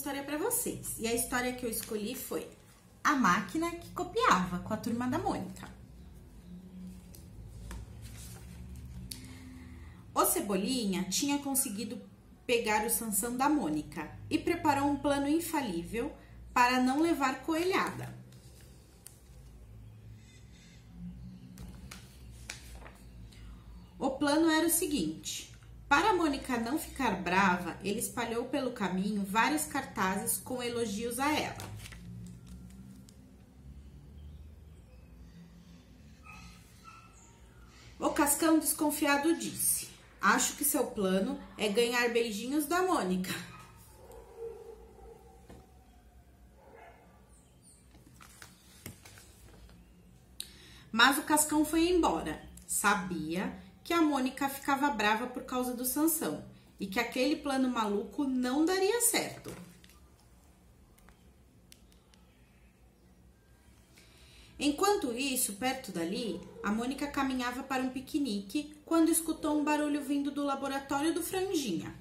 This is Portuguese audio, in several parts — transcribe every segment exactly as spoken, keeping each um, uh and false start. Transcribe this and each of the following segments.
história para vocês. E a história que eu escolhi foi A Máquina que Copiava, com a Turma da Mônica. O Cebolinha tinha conseguido pegar o Sansão da Mônica e preparou um plano infalível para não levar coelhada. O plano era o seguinte: para a Mônica não ficar brava, ele espalhou pelo caminho vários cartazes com elogios a ela. O Cascão, desconfiado, disse: acho que seu plano é ganhar beijinhos da Mônica. Mas o Cascão foi embora. Sabia que a Mônica ficava brava por causa do Sansão e que aquele plano maluco não daria certo. Enquanto isso, perto dali, a Mônica caminhava para um piquenique quando escutou um barulho vindo do laboratório do Franjinha.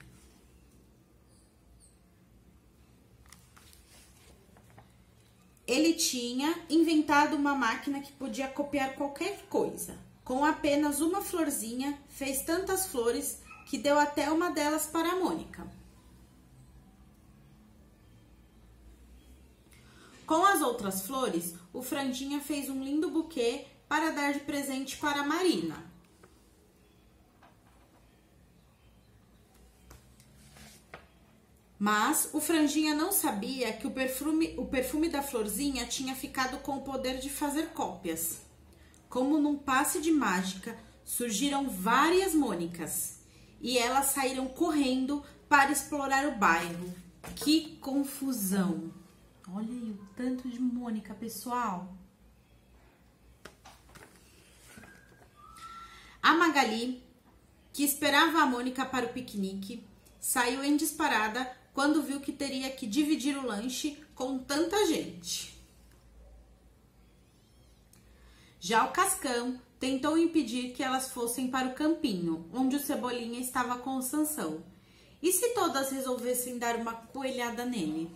Ele tinha inventado uma máquina que podia copiar qualquer coisa. Com apenas uma florzinha, fez tantas flores que deu até uma delas para a Mônica. Com as outras flores, o Franjinha fez um lindo buquê para dar de presente para a Marina. Mas o Franjinha não sabia que o perfume, o perfume da florzinha tinha ficado com o poder de fazer cópias. Como num passe de mágica, surgiram várias Mônicas e elas saíram correndo para explorar o bairro. Que confusão! Olha aí o tanto de Mônica, pessoal! A Magali, que esperava a Mônica para o piquenique, saiu em disparada quando viu que teria que dividir o lanche com tanta gente. Já o Cascão tentou impedir que elas fossem para o campinho, onde o Cebolinha estava com o Sansão. E se todas resolvessem dar uma coelhada nele?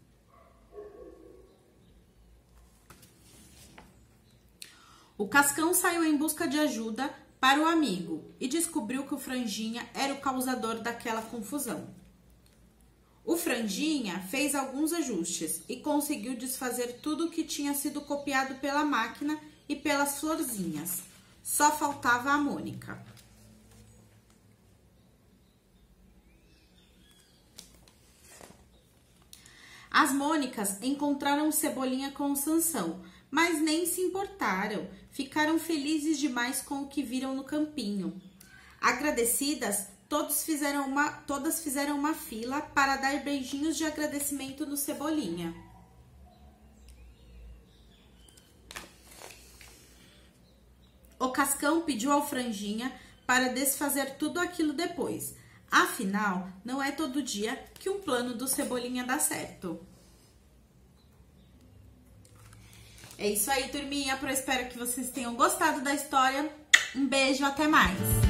O Cascão saiu em busca de ajuda para o amigo e descobriu que o Franjinha era o causador daquela confusão. O Franjinha fez alguns ajustes e conseguiu desfazer tudo o que tinha sido copiado pela máquina e pelas florzinhas. Só faltava a Mônica. As Mônicas encontraram o Cebolinha com o Sansão, mas nem se importaram. Ficaram felizes demais com o que viram no campinho. Agradecidas, todos fizeram uma, todas fizeram uma fila para dar beijinhos de agradecimento no Cebolinha. O Cascão pediu ao Franjinha para desfazer tudo aquilo depois. Afinal, não é todo dia que um plano do Cebolinha dá certo. É isso aí, turminha. Eu espero que vocês tenham gostado da história. Um beijo, até mais!